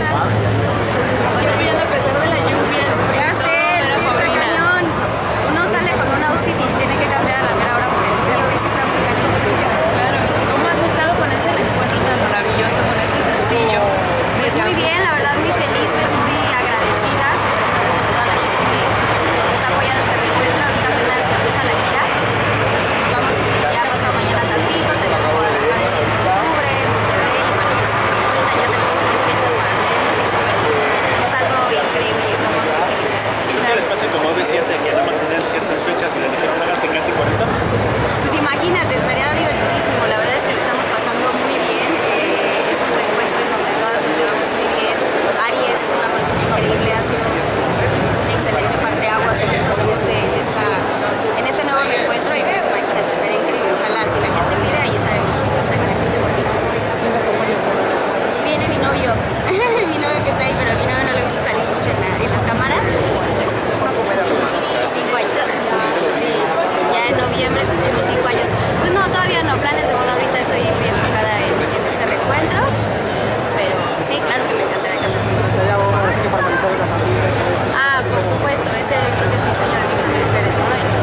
Muy bien, a pesar de la lluvia. Ya sé, el frío está cañón. Uno sale con un outfit y tiene que cambiar a la mera hora por el frío y se está muy cañón. Claro. ¿Cómo has estado con este reencuentro tan maravilloso, con este sencillo? Pues muy bien, la verdad muy felices, muy agradecidas, sobre todo con toda la gente que pues, ha apoyado este reencuentro. Ahorita apenas empieza la gira. Nos vamos ya pasado mañana a Tampico, tenemos Guadalajara el 10 de octubre, Monterrey, y bueno, pues a Metropolitan ya tenemos 3 fechas para noviembre, y eso bueno, es algo increíble y estamos muy felices. ¿Qué les pasa como B7 que nada más tenían ciertas fechas y les dijeron háganse casi 40? Pues imagínate, estaría divertidísimo, la verdad es que le estamos pasando muy bien, es un reencuentro en donde todas nos llevamos muy bien. Ari es una persona increíble, ha sido un excelente parteaguas sobre todo en este nuevo reencuentro y pues imagínate, estaría increíble, ojalá si la gente pide ahí estaremos hasta que la gente lo pida. Viene mi novio, mi novio que está ahí, pero a mi novio no le gusta salir mucho en las cámaras. 5 años. Sí, ya en noviembre cumplimos 5 años. Pues no, todavía no, planes de boda ahorita estoy muy enfocada en este reencuentro, pero sí, claro que me encantaría casarme. Ah, por supuesto, ese creo que es un sueño de muchas mujeres, ¿no?